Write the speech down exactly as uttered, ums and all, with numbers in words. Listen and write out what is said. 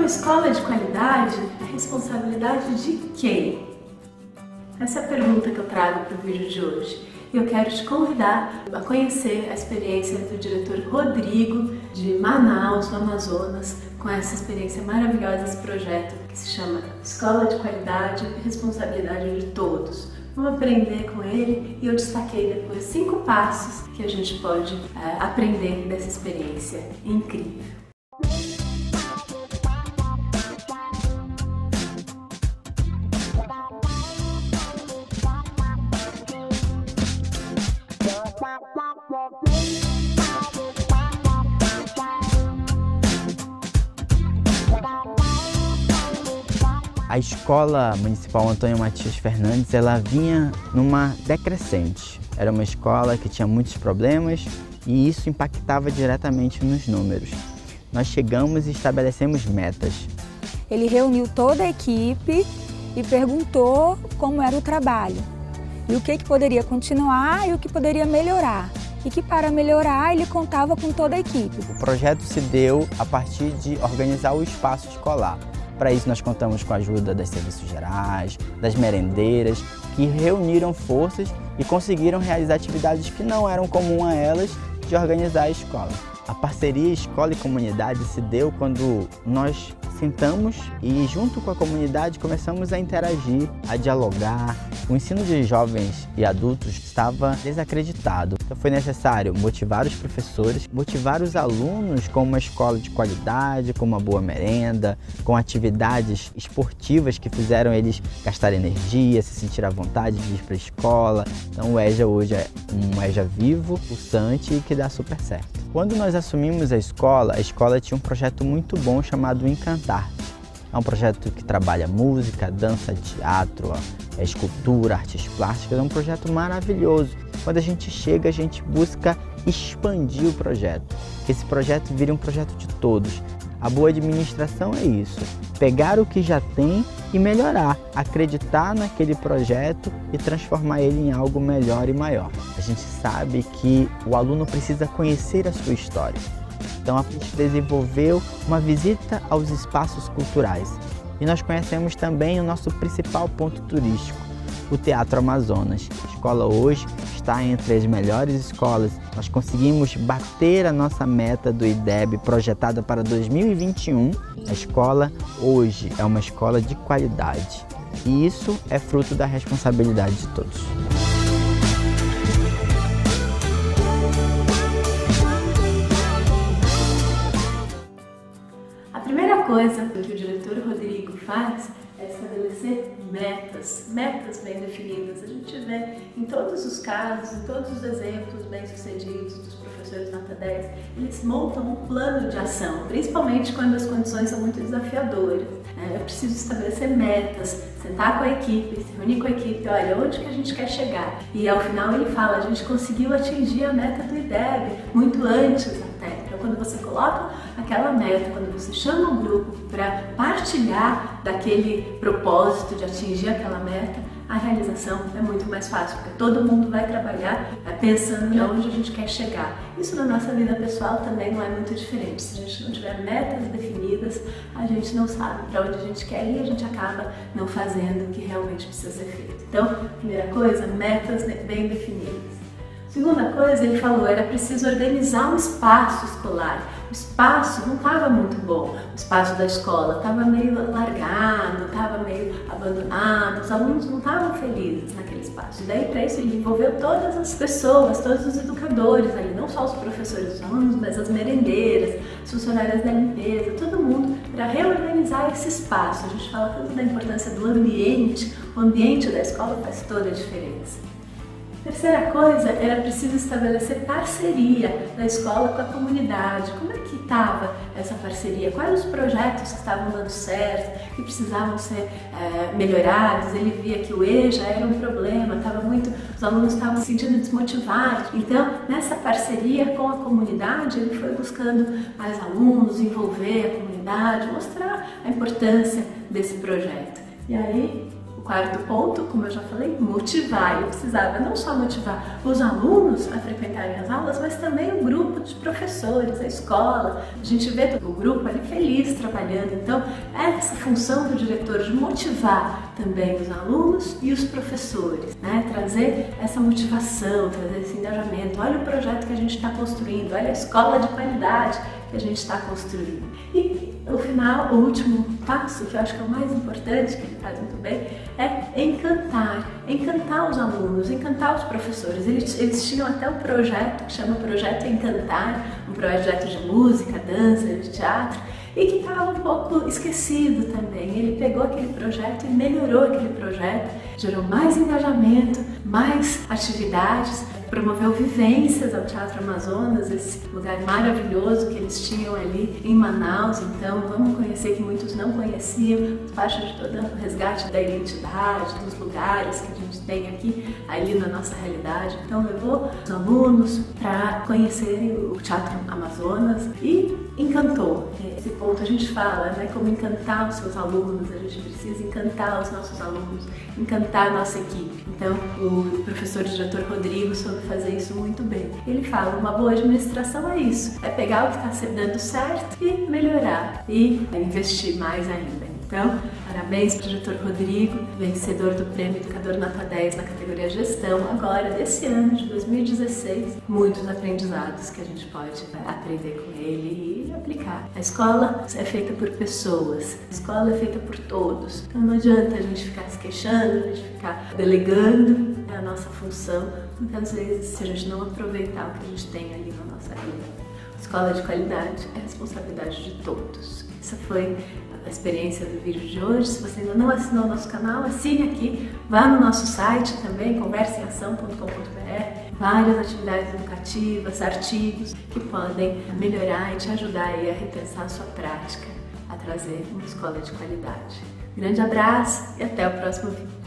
escola de qualidade é responsabilidade de quem? Essa é a pergunta que eu trago para o vídeo de hoje. E eu quero te convidar a conhecer a experiência do diretor Rodrigo, de Manaus, no Amazonas, com essa experiência maravilhosa, esse projeto que se chama Escola de Qualidade e Responsabilidade de Todos. Vamos aprender com ele e eu destaquei depois cinco passos que a gente pode é, aprender dessa experiência incrível. A Escola Municipal Antônio Matias Fernandes, ela vinha numa decrescente. Era uma escola que tinha muitos problemas e isso impactava diretamente nos números. Nós chegamos e estabelecemos metas. Ele reuniu toda a equipe e perguntou como era o trabalho e o que, que poderia continuar e o que poderia melhorar. E que para melhorar ele contava com toda a equipe. O projeto se deu a partir de organizar o espaço escolar. Para isso nós contamos com a ajuda das serviços gerais, das merendeiras, que reuniram forças e conseguiram realizar atividades que não eram comuns a elas de organizar a escola. A parceria escola e comunidade se deu quando nós sentamos e junto com a comunidade começamos a interagir, a dialogar. O ensino de jovens e adultos estava desacreditado. Então foi necessário motivar os professores, motivar os alunos com uma escola de qualidade, com uma boa merenda, com atividades esportivas que fizeram eles gastar energia, se sentir à vontade de ir para a escola. Então o EJA hoje é um EJA vivo, pulsante e que dá super certo. Quando nós assumimos a escola, a escola tinha um projeto muito bom chamado Encantar. É um projeto que trabalha música, dança, teatro, escultura, artes plásticas. É um projeto maravilhoso. Quando a gente chega, a gente busca expandir o projeto. Que esse projeto vire um projeto de todos. A boa administração é isso. Pegar o que já tem e melhorar. Acreditar naquele projeto e transformar ele em algo melhor e maior. A gente sabe que o aluno precisa conhecer a sua história. Então a gente desenvolveu uma visita aos espaços culturais. E nós conhecemos também o nosso principal ponto turístico, o Teatro Amazonas. A escola hoje está entre as melhores escolas. Nós conseguimos bater a nossa meta do I D E B projetada para dois mil e vinte e um. A escola hoje é uma escola de qualidade. E isso é fruto da responsabilidade de todos. A primeira coisa que o diretor Rodrigo faz é estabelecer metas, metas bem definidas. A gente vê em todos os casos, em todos os exemplos bem-sucedidos dos professores nota dez, eles montam um plano de ação, principalmente quando as condições são muito desafiadoras. É preciso estabelecer metas, sentar com a equipe, se reunir com a equipe, olha, onde que a gente quer chegar? E ao final ele fala, a gente conseguiu atingir a meta do I D E B muito antes até. Então quando você coloca aquela meta, quando você chama um grupo para partilhar daquele propósito de atingir aquela meta, a realização é muito mais fácil, porque todo mundo vai trabalhar pensando em onde a gente quer chegar. Isso na nossa vida pessoal também não é muito diferente. Se a gente não tiver metas definidas, a gente não sabe para onde a gente quer ir e a gente acaba não fazendo o que realmente precisa ser feito. Então, primeira coisa, metas bem definidas. Segunda coisa, ele falou, era preciso organizar um espaço escolar. O espaço não estava muito bom, o espaço da escola estava meio largado, estava meio abandonado, os alunos não estavam felizes naquele espaço. E daí, para isso, ele envolveu todas as pessoas, todos os educadores ali, não só os professores dos alunos, mas as merendeiras, as funcionárias da limpeza, todo mundo, para reorganizar esse espaço. A gente fala tanto da importância do ambiente, o ambiente da escola faz toda a diferença. Terceira coisa, era preciso estabelecer parceria da escola com a comunidade. Como é que estava essa parceria? Quais os projetos que estavam dando certo, que precisavam ser é, melhorados? Ele via que o EJA era um problema, estava muito, os alunos estavam se sentindo desmotivados. Então, nessa parceria com a comunidade, ele foi buscando mais alunos, envolver a comunidade, mostrar a importância desse projeto. E aí, O quarto ponto, como eu já falei, motivar. Eu precisava não só motivar os alunos a frequentarem as aulas, mas também o grupo de professores, a escola. A gente vê todo o grupo ali feliz trabalhando. Então, essa função do diretor de motivar também os alunos e os professores, né? Trazer essa motivação, trazer esse engajamento. Olha o projeto que a gente está construindo, olha a escola de qualidade que a gente está construindo. E o final, o último passo, que eu acho que é o mais importante, que ele faz muito bem, é encantar, encantar os alunos, encantar os professores. Eles, eles tinham até um projeto que chama Projeto Encantar, um projeto de música, dança, de teatro, e que estava um pouco esquecido também. Ele pegou aquele projeto e melhorou aquele projeto, gerou mais engajamento, mais atividades, promoveu vivências ao Teatro Amazonas, esse lugar maravilhoso que eles tinham ali em Manaus. Então vamos conhecer, que muitos não conheciam, parte de todo o resgate da identidade, dos lugares que a gente tem aqui, ali na nossa realidade. Então levou os alunos para conhecerem o Teatro Amazonas e encantou. Esse ponto a gente fala, né, como encantar os seus alunos. A gente precisa encantar os nossos alunos, encantar a nossa equipe. Então o professor e diretor Rodrigo soube fazer isso muito bem. Ele fala, uma boa administração é isso, é pegar o que está dando certo e melhorar e investir mais ainda. Então, parabéns para o diretor Rodrigo, vencedor do Prêmio Educador Nota dez na categoria Gestão, agora desse ano de dois mil e dezesseis. Muitos aprendizados que a gente pode aprender com ele e aplicar. A escola é feita por pessoas, a escola é feita por todos. Então não adianta a gente ficar se queixando, a gente ficar delegando, é a nonossa função. Muitas vezes, se a gente não aproveitar o que a gente tem ali na nossa vida. Escola de qualidade é responsabilidade de todos. Essa foi a experiência do vídeo de hoje. Se você ainda não assinou o nosso canal, assine aqui, vá no nosso site também, conversa em ação ponto com ponto b r. Várias atividades educativas, artigos que podem melhorar e te ajudar aí a repensar a sua prática, a trazer uma escola de qualidade. Grande abraço e até o próximo vídeo.